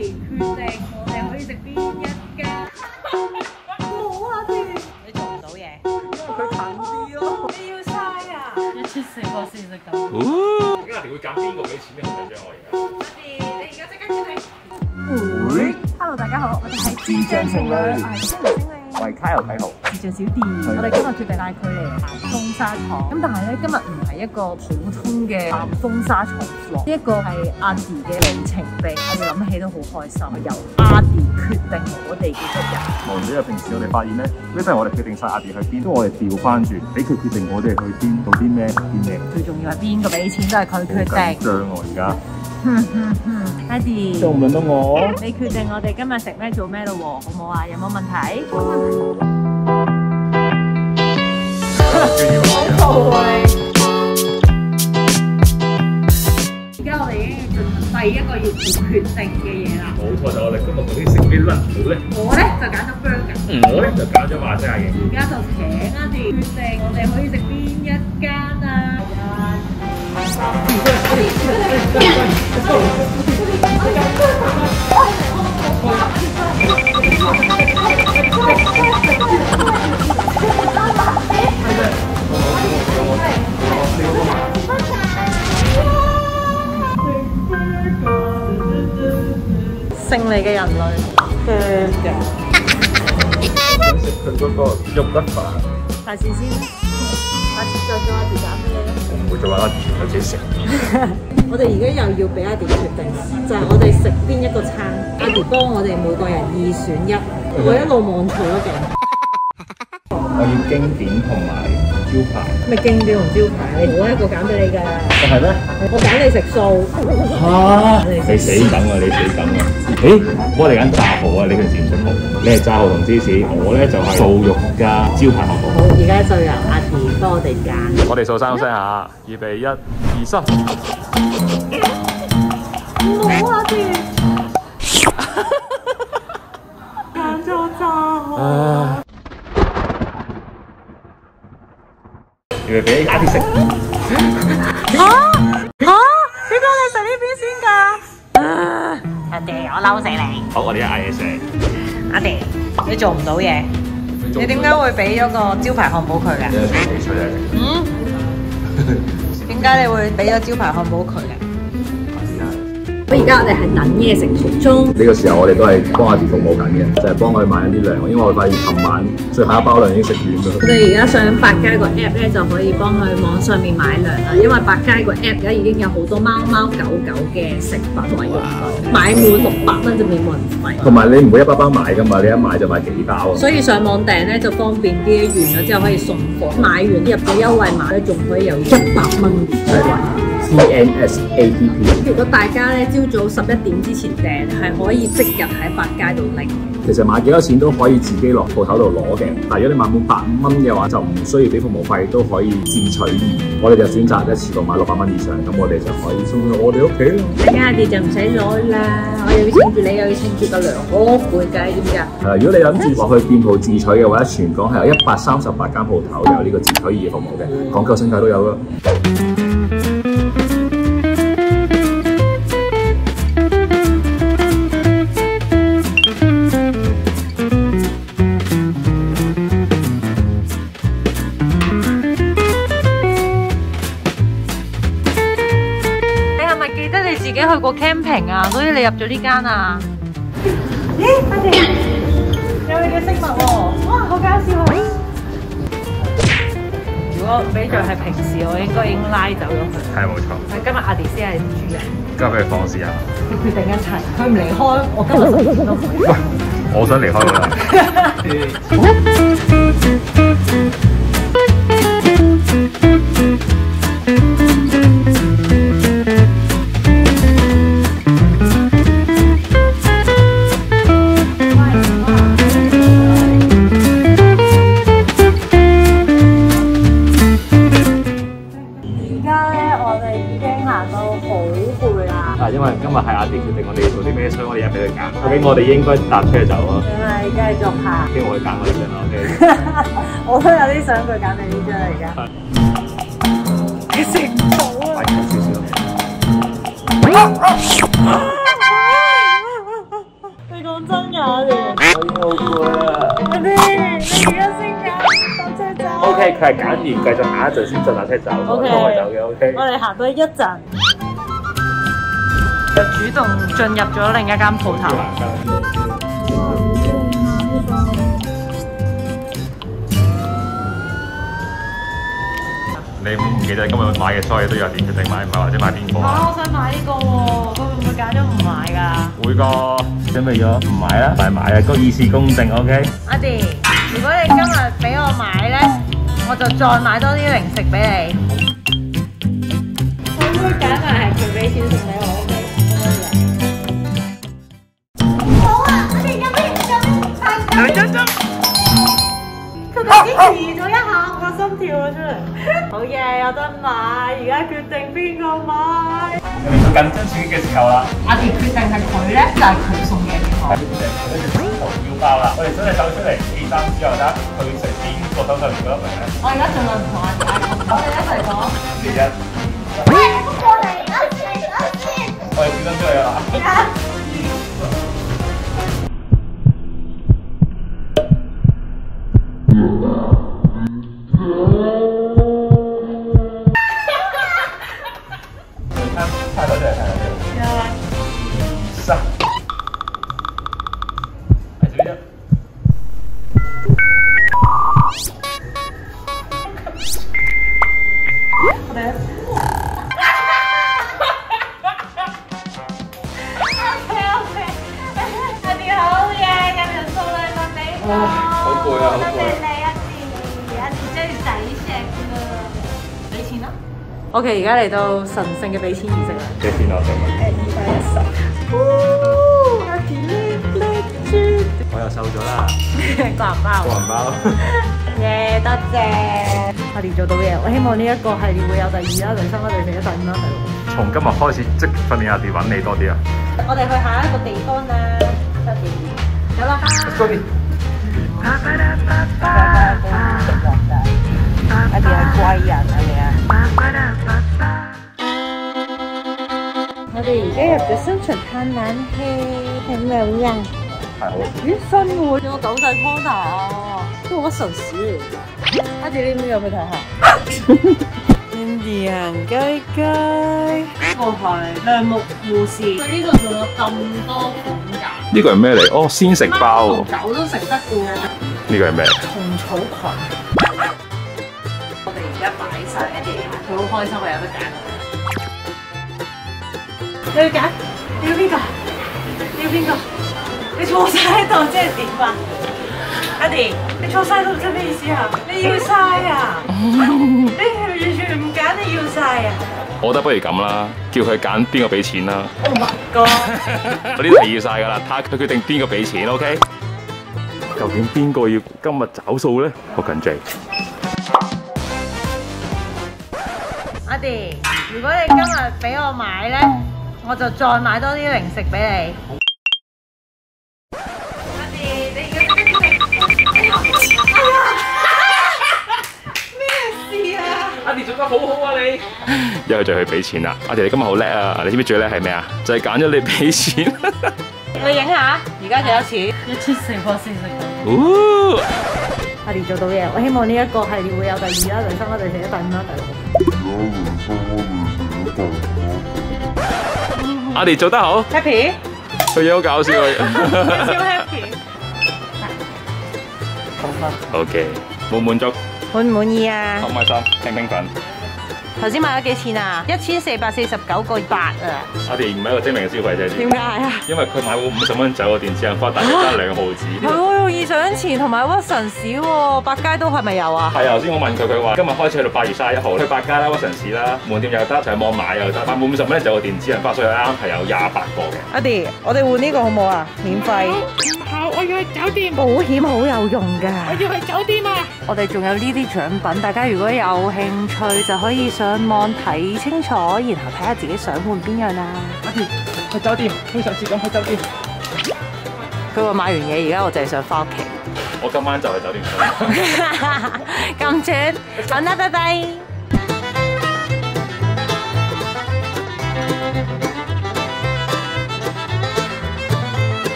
決定我哋可以食邊一間。冇啊，阿弟，你做唔到嘢， 因為佢近啲咯。 你要嘥啊！一出四個先食咁。 咁阿哋會揀邊個俾錢咧？好緊張我而家。 阿弟，你而家即刻決定。Hello， 大家好，我哋係智障情侶，我係星星你。 我係卡油睇號， 智障小弟，我哋今日決定帶佢嚟行風沙廠。咁但係咧，今日唔係一個普通嘅行風沙廠喎，呢一個係阿弟嘅里程碑。我哋諗起都好開心，由阿弟決定我哋嘅一日。 無論因為平時我哋發現咧，呢都係我哋決定晒阿弟去邊，都我哋調翻轉，俾佢決定我哋去邊，做啲咩，邊咩。 最重要係邊個俾錢都係佢決定。 緊張我而家。 阿弟， 仲唔輪到我？ 你決定我哋今日食咩做咩咯喎，好唔好啊？有冇問題？好暴啊你！而家我哋已經進行第一個要做決定嘅嘢啦。 冇錯，就我哋今日究竟食咩撚好咧？ 我咧就揀咗 burger， 我咧就揀咗馬西亞嘅。 而家就請阿弟決定我哋可以食邊一間啊！勝利嘅人類嘅， 想食佢嗰個肉骨飯。 下次先啦，下次再做阿弟揀俾你啦。 我唔會做阿弟，我自己食。 我哋而家又要俾阿弟決定啦，就係我哋食邊一個餐，阿弟幫我哋每個人2選1，我一路望住嗰鏡。 我要經典同埋招牌。 咩經典同招牌？我一個揀俾你㗎。 係咩？ 我揀你食素。 嚇！你死梗啊！你死梗啊！我哋揀炸蠔啊！你平時唔食蠔，你係炸蠔同芝士，我咧就係素肉加招牌漢堡。 好，而家就由阿弟幫我哋揀。 我哋數3聲下，預備1、2、3。 冇阿弟。揀咗炸蠔。 預備俾阿弟食。 點解你食呢邊先㗎？阿弟，我嬲死你！ 好，我哋一嗌嘢食。 阿弟，你做唔到嘢，你點解會俾咗個招牌漢堡佢嘅？ 你吹啊！ 點解你會俾咗招牌漢堡佢嘅？而家我哋係等嘢食途中。 呢個時候我哋都係幫阿弟服務緊嘅，就係幫佢買緊啲糧，因為我發現琴晚最後一包糧已經食完啦。 我哋而家上百佳個 app 咧，就可以幫佢網上面買糧啦。因為百佳個 app 而家已經有好多貓貓狗狗嘅食品同埋用品，買滿600蚊就免運費。 同埋你唔會一包包買㗎嘛，你一買就買幾包啊。 所以上網訂咧就方便啲，完咗之後可以送貨。買完入咗優惠碼咧，仲可以有100蚊免優惠。 CNSAPP。 如果大家咧朝早11點之前訂，係可以即日喺百佳度拎。 其實買幾多錢都可以自己落鋪頭度攞嘅，但係如果你買滿100蚊嘅話，就唔需要俾服務費，都可以自取意。我哋就選擇一次過買600蚊以上，咁我哋就可以送去我哋屋企咯。 大家阿弟就唔使攞啦，我又要稱住你，又要稱住個糧，好攰㗎，你知唔知啊？ 如果你諗住落去店鋪自取嘅話，全港係有138間鋪頭有呢個自取意嘅服務嘅，港九新界都有咯。 自己去過 camping 啊，所以你入咗呢間啊？咦，阿弟，有你嘅飾物喎，哇，好搞笑啊！如果比在係平時，我應該已經拉走咗佢。 係冇錯。 但今日阿弟先係主人。 交俾佢放肆啊！ 你決定一齊，佢唔離開，我今日10點都唔離開。 喂，我想離開㗎啦。因為今日係阿弟決定我哋要做啲咩，所以我哋而家俾佢揀。究竟我哋應該搭車走啊？ 定係繼續行？ 跟住我哋揀我哋兩個。 我都有啲想佢揀你呢張而家。你食唔到啊！ 佢係揀完繼續行一陣先再搭車走， OK 拖佢走嘅 OK。 我哋行多一陣，就主動進入咗另一間鋪頭。 你唔記得今日買嘅所有嘢都有點決定買唔買或者買邊個啊？ 我想買呢個喎，佢會唔會揀咗唔買㗎？ 會個準備咗唔買啦，買啊，個以示公正 OK。 阿弟，如果你今日俾我買咧，我就再買多啲零食俾你。我會揀埋係佢俾錢送俾我 OK。好啊，我哋有咩？佢哋已經遲咗一下，我個心跳咗出嚟。好嘢，有得買，而家決定邊個買。 緊張刺激嘅時候啦， 阿弟決定係佢咧，就係佢送嘢俾我。 腰包啦，我哋真係走出嚟起身之後，睇下佢食邊個手上面嗰粒明咧。 我而家盡量唔同阿弟嗌，我哋一齊講。 1、2、3。 喂，你過嚟，我先。 我哋轉身出去啦。太多謝，太多謝。3。係少啲。 阿弟好嘢，有人送禮物俾我。 好攰啊，好攰。 多謝你阿弟，阿弟真係抵食㗎。 俾錢啦。OK， 而家嚟到神聖嘅俾錢儀式啦。 幾錢啊？請問？ 210。阿弟叻豬。 我又瘦咗啦。 個銀包。 個銀包。 耶，多謝。阿弟做到嘢，我希望呢一個系列會有第2啦、第3啦、第4啦、第5啦、第6。 從今日開始即訓練阿弟揾你多啲啊！ 我哋去下一個地方啦。多謝。有啦。 多啲。 阿弟係貴人係咪啊？我哋而家入咗商場嘆冷氣，係咪啊？ 係好。 咦，新喎，有個狗仔 Panda 啊，都好屈臣氏嚟嘅。阿弟呢邊有冇睇下？Andy 行街街，呢個係亮木護士，佢呢度仲有咁多款㗎。 呢個係咩嚟？哦，鮮食包。 狗都食得嘅喎。 呢個係咩？ 蟲草裙。我哋而家擺晒一啲，佢好開心啊，有得揀。你要揀？你要邊個？你要邊個？你坐晒喺度即係點啊？阿弟，你坐晒喺度即係咩意思啊？你要晒啊？你完全唔揀，你要晒啊？ 我覺得不如咁啦，叫佢揀邊個俾錢啦。 Oh my god！ 我呢啲係要晒㗎啦，睇下佢決定邊個俾錢 ，OK？ 究竟邊個要今日找數咧？好緊張。 阿弟，如果你今日俾我買咧，我就再買多啲零食俾你。阿弟，你而家咩事啊？ 阿弟做得好好啊你！一係就去俾錢啦。阿弟你今日好叻啊！你知唔知最叻係咩啊？就係揀咗你俾錢。 你影下，而家幾多錢？1440。 哦！ 阿弟做到嘢，我希望呢一個系列會有第2啦、第3啦、第4啦、第5啦、第6。 阿弟做得好 Happy？ 佢嘢好搞笑啊！ 超 happy。 OK， 滿唔滿足？ 滿唔滿意啊？ 開唔開心？興唔興奮？ 頭先買咗幾錢啊？1449個8啊！ 阿弟唔係一個精明嘅消費者， 點解啊？ 因為佢買部50蚊走個電子印花，大約得2毫子。 係喎，用異想錢同埋屈臣氏喎，百佳都係咪有啊？ 係啊，頭先我問佢，佢話今日開始去到8月31號，去百佳啦、屈臣氏啦、門店又得，上網買又得，買滿50蚊就有個電子印花，所以啱係有28個嘅。 阿弟，我哋換呢個好唔好啊？免費。 好，我要去酒店。 保險好有用㗎。 我要去酒店啊！ 我哋仲有呢啲獎品，大家如果有興趣就可以上網睇清楚，然後睇下自己想換邊樣啦。 阿弟去酒店，好上次咁去酒店。 佢話買完嘢，而家我淨係想翻屋企。 我今晚就去酒店。 咁串，好啦，拜拜。